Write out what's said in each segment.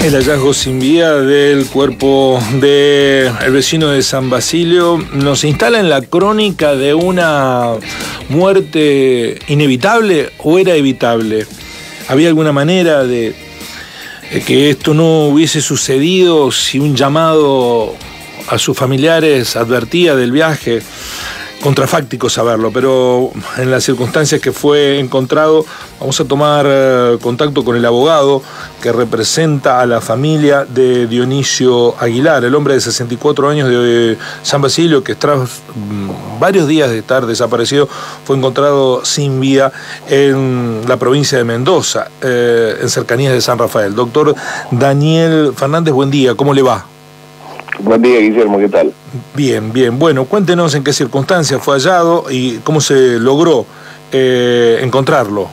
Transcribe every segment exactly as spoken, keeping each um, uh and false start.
El hallazgo sin vida del cuerpo del vecino de San Basilio nos instala en la crónica de una muerte inevitable o era evitable. ¿Había alguna manera de, de que esto no hubiese sucedido si un llamado a sus familiares advertía del viaje? Contrafáctico saberlo, pero en las circunstancias que fue encontrado, vamos a tomar eh, contacto con el abogado que representa a la familia de Dionisio Aguilar, el hombre de sesenta y cuatro años de San Basilio, que tras mm, varios días de estar desaparecido, fue encontrado sin vida en la provincia de Mendoza, eh, en cercanías de San Rafael. Doctor Daniel Fernández, buen día, ¿cómo le va? Buen día, Guillermo, ¿qué tal? Bien, bien. Bueno, cuéntenos en qué circunstancias fue hallado y cómo se logró eh, encontrarlo.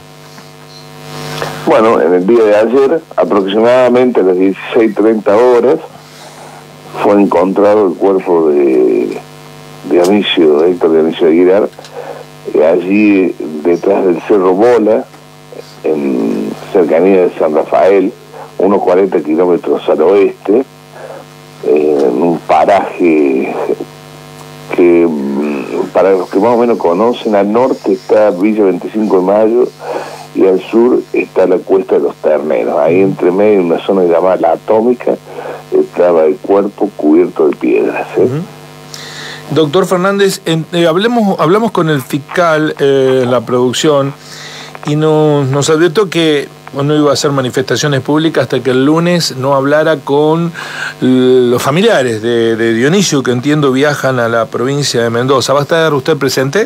Bueno, en el día de ayer, aproximadamente a las dieciséis treinta horas, fue encontrado el cuerpo de Dionisio, Héctor Dionisio Aguilar, allí detrás del Cerro Bola, en cercanía de San Rafael, unos cuarenta kilómetros al oeste, en un paraje que, para los que más o menos conocen, al norte está Villa veinticinco de Mayo y al sur está la Cuesta de los Terneros. Ahí entre medio, en una zona llamada La Atómica, estaba el cuerpo cubierto de piedras. ¿eh? Uh-huh. Doctor Fernández, en, eh, hablemos, hablamos con el fiscal eh, en la producción y no, nos advirtió que no iba a hacer manifestaciones públicas hasta que el lunes no hablara con los familiares de, de Dionisio, que entiendo viajan a la provincia de Mendoza. ¿Va a estar usted presente?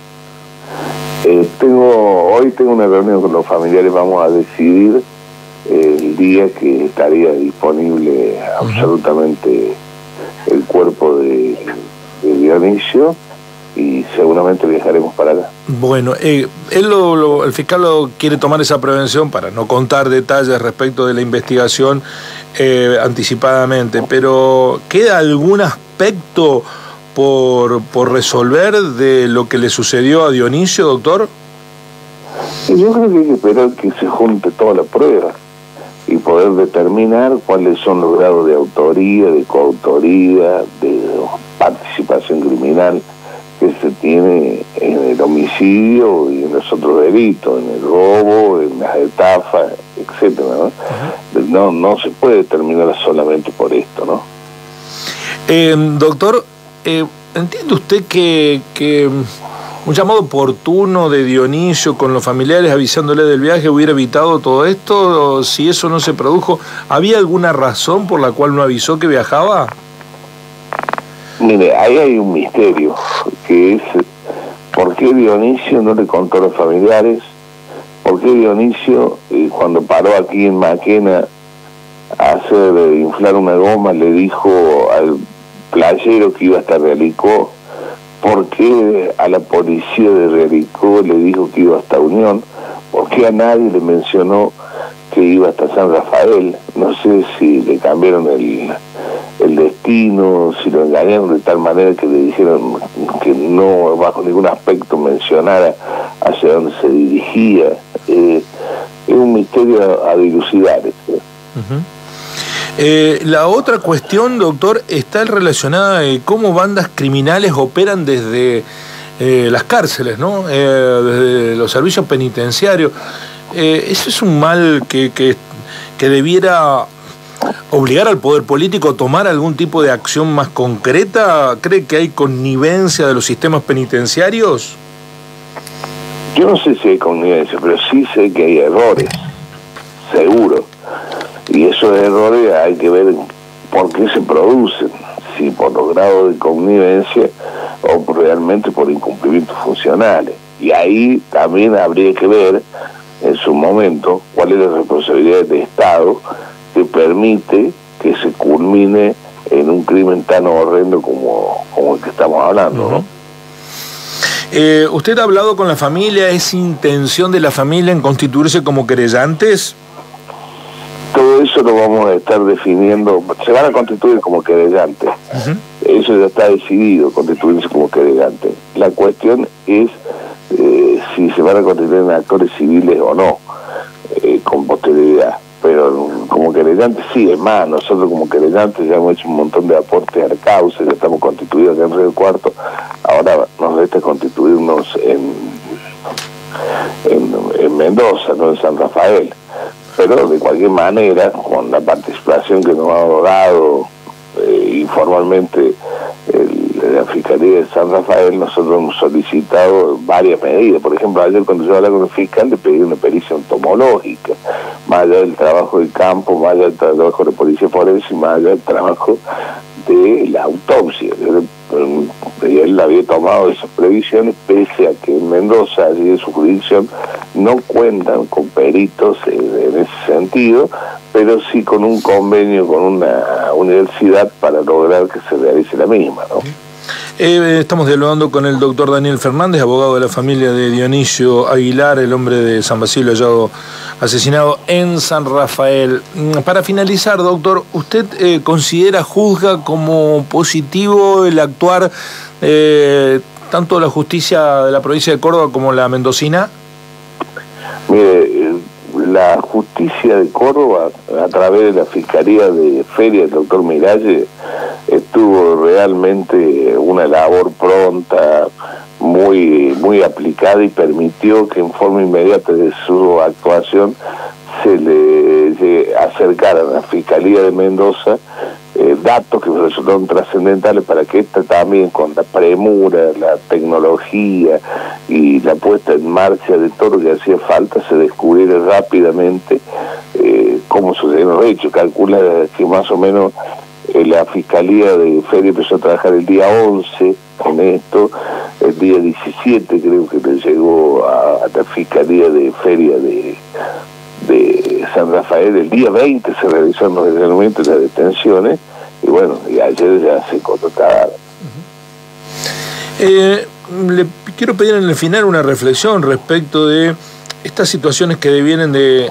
Eh, tengo Hoy tengo una reunión con los familiares, vamos a decidir el día que estaría disponible uh-huh. absolutamente el cuerpo de, de Dionisio, y seguramente viajaremos para acá. Bueno, eh, él lo, lo, el fiscal lo quiere tomar esa prevención para no contar detalles respecto de la investigación eh, anticipadamente, pero ¿queda algún aspecto por, por resolver de lo que le sucedió a Dionisio, doctor? Sí, yo creo que hay que esperar que se junte toda la prueba y poder determinar cuáles son los grados de autoría, de coautoría, de participación criminal que se tiene en el homicidio y en los otros delitos, en el robo, en las estafas, etcétera, ¿no? Uh-huh. No, no se puede determinar solamente por esto, ¿no? Eh, doctor, eh, ¿entiende usted que, que un llamado oportuno de Dionisio con los familiares avisándole del viaje hubiera evitado todo esto? O si eso no se produjo, ¿había alguna razón por la cual no avisó que viajaba? Mire, ahí hay un misterio, que es por qué Dionisio no le contó a los familiares, por qué Dionisio, eh, cuando paró aquí en Maquena a hacer eh, inflar una goma, le dijo al playero que iba hasta Realicó, por qué a la policía de Realicó le dijo que iba hasta Unión, por qué a nadie le mencionó que iba hasta San Rafael. No sé si le cambiaron el... el destino, si lo engañaron de tal manera que le dijeron que no bajo ningún aspecto mencionara hacia dónde se dirigía. Eh, es un misterio a dilucidar. ¿eh? Uh-huh. eh, la otra cuestión, doctor, está relacionada a cómo bandas criminales operan desde eh, las cárceles, ¿no? Eh, desde los servicios penitenciarios. Eh, ¿Eso es un mal que, que, que debiera obligar al poder político a tomar algún tipo de acción más concreta? ¿Cree que hay connivencia de los sistemas penitenciarios? Yo no sé si hay connivencia, pero sí sé que hay errores, seguro. Y esos errores hay que ver por qué se producen, si por los grados de connivencia o realmente por incumplimientos funcionales. Y ahí también habría que ver en su momento cuál es la responsabilidad del Estado que permite que se culmine en un crimen tan horrendo como, como el que estamos hablando, ¿no? Eh, ¿Usted ha hablado con la familia? ¿Es intención de la familia en constituirse como querellantes? Todo eso lo vamos a estar definiendo. Se van a constituir como querellantes. Uh-huh. Eso ya está decidido, constituirse como querellantes. La cuestión es eh, si se van a constituir en actores civiles o no, eh, con posterioridad. Pero como querellantes querellantes sí, es más, nosotros como querellantes ya hemos hecho un montón de aportes al cauce, ya estamos constituidos acá en Río Cuarto, ahora nos resta constituirnos en, en, en Mendoza, no en San Rafael, pero de cualquier manera, con la participación que nos ha dado eh, informalmente el, la Fiscalía de San Rafael, nosotros hemos solicitado varias medidas. Por ejemplo, ayer cuando yo hablé con el fiscal le pedí una pericia entomológica, más allá del trabajo de campo, más allá del trabajo de policía forense y más allá del trabajo de la autopsia. Y él había tomado esas previsiones, pese a que en Mendoza, allí en su jurisdicción, no cuentan con peritos en, en ese sentido, pero sí con un convenio con una universidad para lograr que se realice la misma, ¿no? Eh, estamos dialogando con el doctor Daniel Fernández, abogado de la familia de Dionisio Aguilar, el hombre de San Basilio hallado asesinado en San Rafael. Para finalizar, doctor, ¿usted eh, considera, juzga como positivo el actuar eh, tanto la justicia de la provincia de Córdoba como la mendocina? Mire, la justicia de Córdoba, a través de la Fiscalía de Feria del doctor Miralles, estuvo realmente una labor pronta, muy muy aplicada, y permitió que en forma inmediata de su actuación se le acercara a la Fiscalía de Mendoza eh, datos que resultaron trascendentales para que esta también, con la premura, la tecnología y la puesta en marcha de todo lo que hacía falta, se descubriera rápidamente eh, cómo sucedieron los hechos. Calcula que más o menos eh, la Fiscalía de Feria empezó a trabajar el día once en esto, el día diecisiete creo que le llegó a, a la Fiscalía de Feria de, de San Rafael, el día veinte se realizaron los detenimientos y las detenciones, y bueno, y ayer ya se contrataron. Eh, le quiero pedir en el final una reflexión respecto de estas situaciones que devienen de,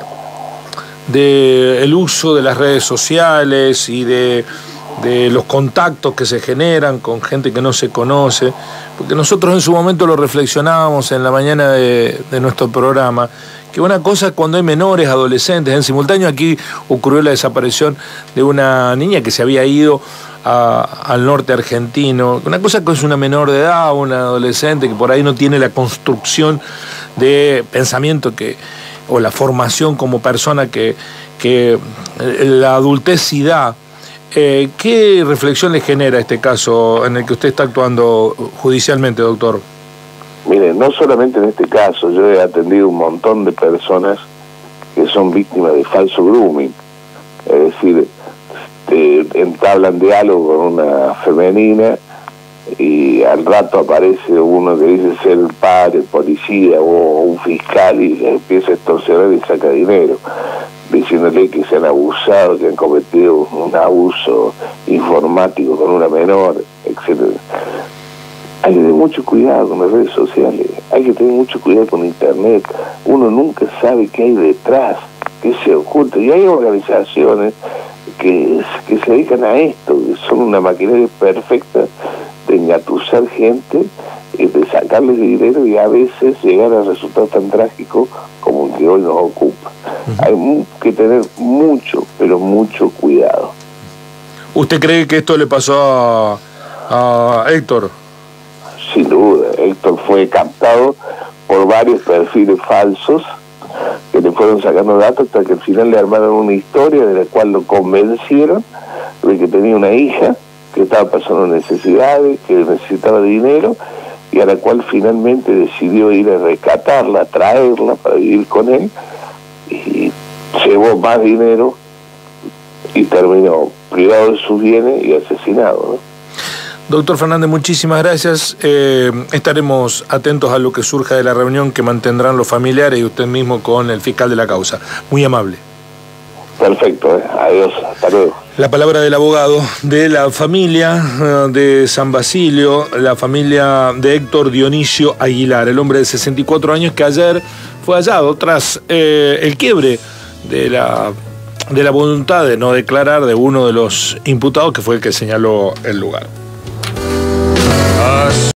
de el uso de las redes sociales y de, de los contactos que se generan con gente que no se conoce, porque nosotros en su momento lo reflexionábamos en la mañana de, de nuestro programa, que una cosa es cuando hay menores, adolescentes. En simultáneo aquí ocurrió la desaparición de una niña que se había ido a, al norte argentino. Una cosa que es una menor de edad, una adolescente que por ahí no tiene la construcción de pensamiento que, o la formación como persona que, que la adultez sí da. Eh, ¿Qué reflexión le genera este caso en el que usted está actuando judicialmente, doctor? Mire, no solamente en este caso, yo he atendido un montón de personas que son víctimas de falso grooming, es decir, te entablan diálogo con una femenina y al rato aparece uno que dice ser el padre, el policía o un fiscal, y le empieza a extorsionar y saca dinero, diciéndole que se han abusado, que han cometido un abuso informático con una menor, etcétera. Hay que tener mucho cuidado con las redes sociales, hay que tener mucho cuidado con internet. Uno nunca sabe qué hay detrás, qué se oculta. Y hay organizaciones que, que se dedican a esto, que son una maquinaria perfecta de engatusar gente, de sacarles dinero y a veces llegar a resultados tan trágicos como el que hoy nos ocupa. Uh-huh. Hay que tener mucho, pero mucho cuidado. ¿Usted cree que esto le pasó a, a Héctor? Sin duda, Héctor fue captado por varios perfiles falsos que le fueron sacando datos hasta que al final le armaron una historia de la cual lo convencieron de que tenía una hija que estaba pasando necesidades, que necesitaba dinero, y a la cual finalmente decidió ir a rescatarla, a traerla para vivir con él, y llevó más dinero y terminó privado de sus bienes y asesinado, ¿no? Doctor Fernández, muchísimas gracias. Eh, estaremos atentos a lo que surja de la reunión que mantendrán los familiares y usted mismo con el fiscal de la causa. Muy amable. Perfecto, ¿eh? Adiós, hasta luego. La palabra del abogado de la familia de San Basilio, la familia de Héctor Dionisio Aguilar, el hombre de sesenta y cuatro años que ayer fue hallado tras eh, el quiebre de la, de la voluntad de no declarar de uno de los imputados, que fue el que señaló el lugar. Us.